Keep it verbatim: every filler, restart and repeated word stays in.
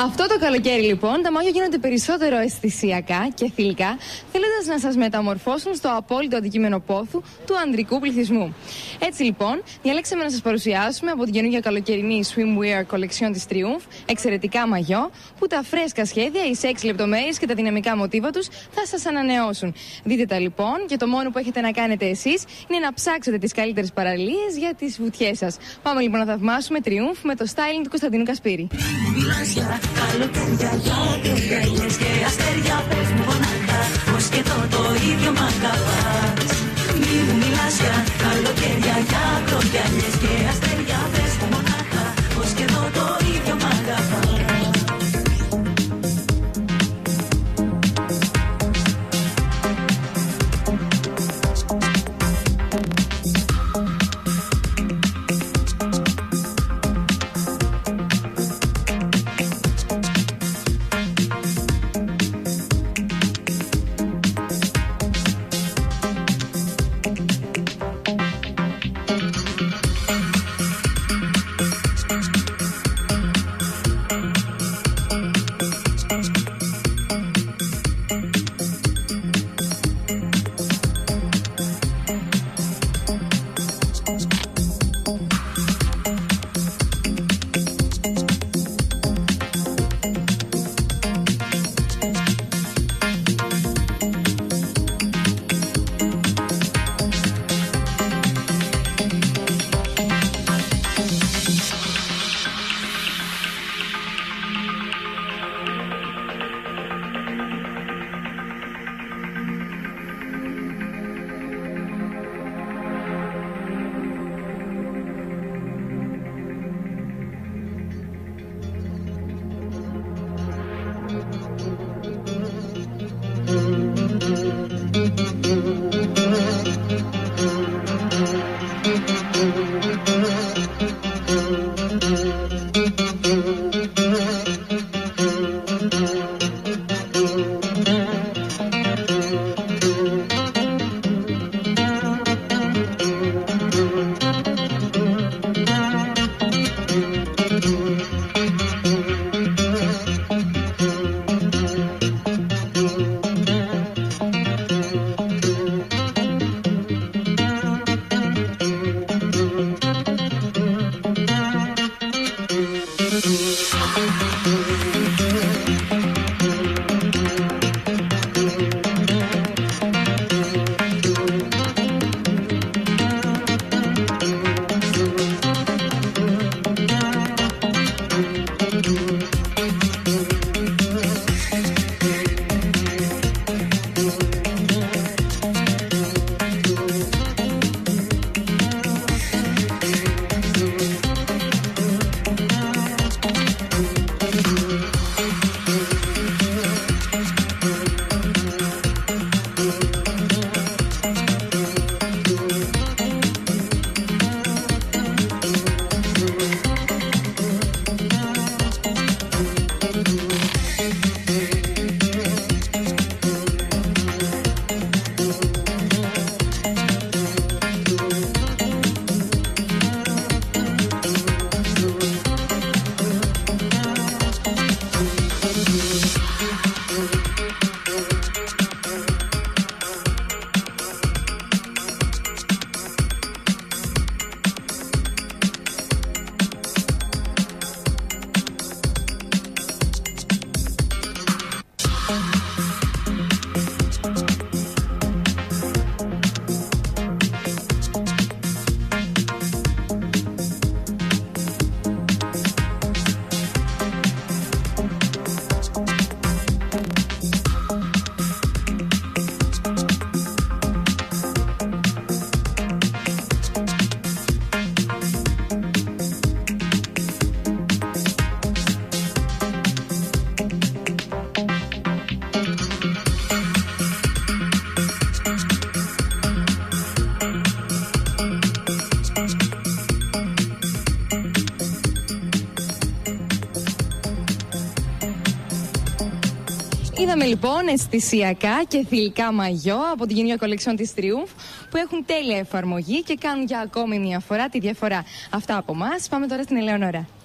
Αυτό το καλοκαίρι, λοιπόν, τα μάγια γίνονται περισσότερο αισθησιακά και θηλυκά, θέλοντας να σας μεταμορφώσουν στο απόλυτο αντικείμενο πόθου του ανδρικού πληθυσμού. Έτσι, λοιπόν, διαλέξαμε να σας παρουσιάσουμε από την καινούργια καλοκαιρινή swimwear collection της Triumph εξαιρετικά μαγιό, που τα φρέσκα σχέδια, οι σεξ λεπτομέρειες και τα δυναμικά μοτίβα τους θα σας ανανεώσουν. Δείτε τα, λοιπόν, και το μόνο που έχετε να κάνετε εσείς είναι να ψάξετε τις καλύτερες παραλίες για τις βουτιές σας. Πάμε λοιπόν να θαυμάσουμε Triumph με το styling του Κωνσταντίνου Κασπύρη. Μιλάς για καλοκαίρια, για ελιές και αστέρια. Πες μου μονάχα πως και εδώ το ίδιο μ' αγαπάς. Μη μου μιλάς για καλοκαίρια, για ελιές και αστέρια. Πες μου μονάχα πως και εδώ το ίδιο μ' αγαπάς. Είδαμε λοιπόν αισθησιακά και θηλυκά μαγιό από την καινούργια collection της Triumph που έχουν τέλεια εφαρμογή και κάνουν για ακόμη μια φορά τη διαφορά. Αυτά από εμάς. Πάμε τώρα στην Ελεονόρα.